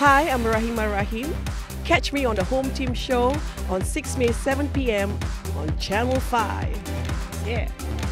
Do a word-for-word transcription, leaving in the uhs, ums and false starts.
Hi, I'm Rahimah Rahim. Catch me on the Home Team Show on sixth May, seven p m on Channel five. Yeah.